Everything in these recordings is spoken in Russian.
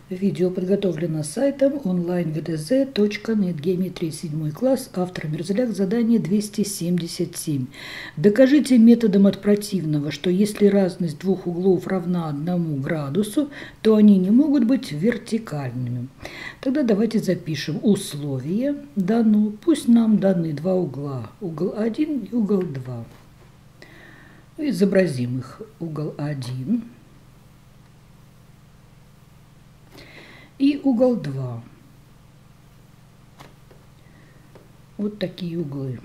Видео подготовлено сайтом online-vdz.net. Геометрия 7 класс. Автор Мерзляк. Задание 277. Докажите методом от противного, что если разность двух углов равна 1 градусу, то они не могут быть вертикальными. Тогда давайте запишем условие дано. Пусть нам даны два угла. Угол 1 и угол 2. Изобразим их. Угол 1. И угол 2. Вот такие углы.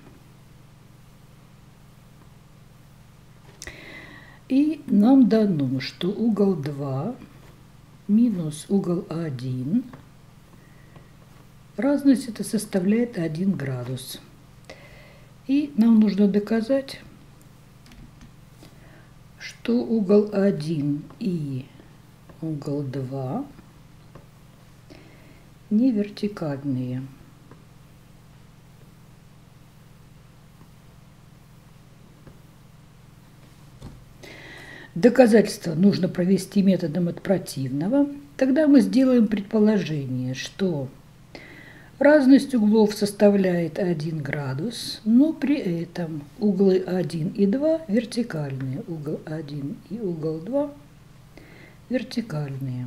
И нам дано, что угол 2 минус угол 1, разность это составляет 1 градус. И нам нужно доказать, что угол 1 и угол 2 не вертикальные. Доказательство нужно провести методом от противного. Тогда мы сделаем предположение, что разность углов составляет 1 градус, но при этом углы 1 и 2 вертикальные. Угол 1 и угол 2 вертикальные.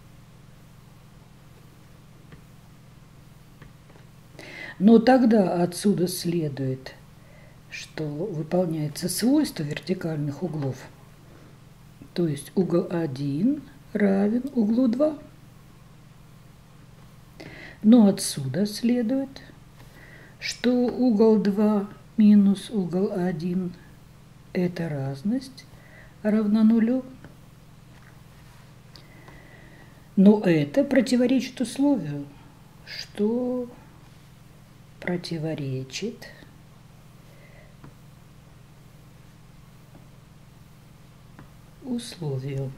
Но тогда отсюда следует, что выполняется свойство вертикальных углов. То есть угол 1 равен углу 2. Но отсюда следует, что угол 2 минус угол 1 – это разность равна нулю. Но это противоречит условию, что противоречит условию.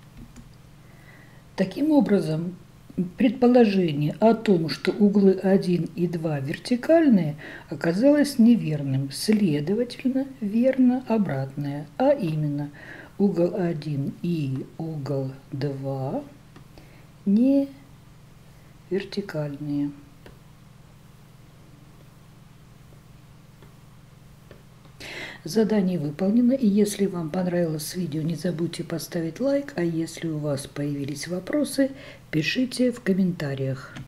Таким образом, предположение о том, что углы 1 и 2 вертикальные, оказалось неверным. Следовательно, верно обратное, а именно угол 1 и угол 2 не вертикальные. Задание выполнено, и если вам понравилось видео, не забудьте поставить лайк, а если у вас появились вопросы, пишите в комментариях.